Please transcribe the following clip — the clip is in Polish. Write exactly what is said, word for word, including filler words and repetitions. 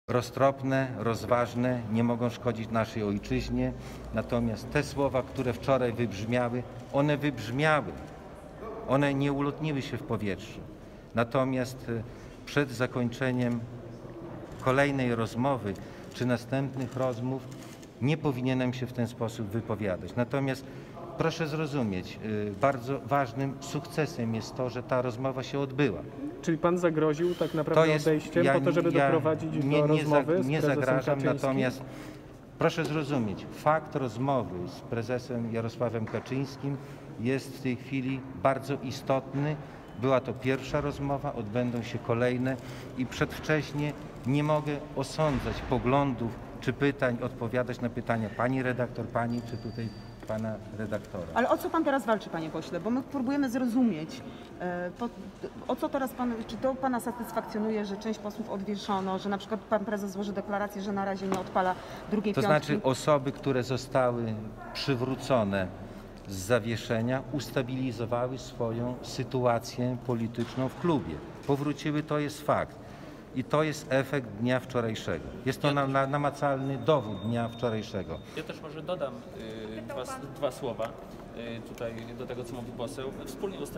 roztropne, rozważne, nie mogą szkodzić naszej ojczyźnie. Natomiast te słowa, które wczoraj wybrzmiały, one wybrzmiały, one nie ulotniły się w powietrzu. Natomiast przed zakończeniem kolejnej rozmowy czy następnych rozmów nie powinienem się w ten sposób wypowiadać. Natomiast proszę zrozumieć, bardzo ważnym sukcesem jest to, że ta rozmowa się odbyła. Czyli pan zagroził tak naprawdę To jest, odejściem ja, po to, żeby ja doprowadzić nie, do nie, rozmowy za, z nie prezesem zagrażam, Kaczyńskim? natomiast proszę zrozumieć, fakt rozmowy z prezesem Jarosławem Kaczyńskim jest w tej chwili bardzo istotny. Była to pierwsza rozmowa, odbędą się kolejne i przedwcześnie nie mogę osądzać poglądów czy pytań, odpowiadać na pytania pani redaktor, pani czy tutaj pana redaktora. Ale o co pan teraz walczy, panie pośle? Bo my próbujemy zrozumieć, e, po, o co teraz pan, czy to pana satysfakcjonuje, że część posłów odwieszono, że na przykład pan prezes złoży deklarację, że na razie nie odpala drugiej To piątki? znaczy osoby, które zostały przywrócone z zawieszenia, ustabilizowały swoją sytuację polityczną w klubie. Powróciły, to jest fakt. I to jest efekt dnia wczorajszego. Jest to na, na, namacalny dowód dnia wczorajszego. Ja też może dodam y, dwa, dwa słowa y, tutaj do tego, co mówi poseł. Wspólnie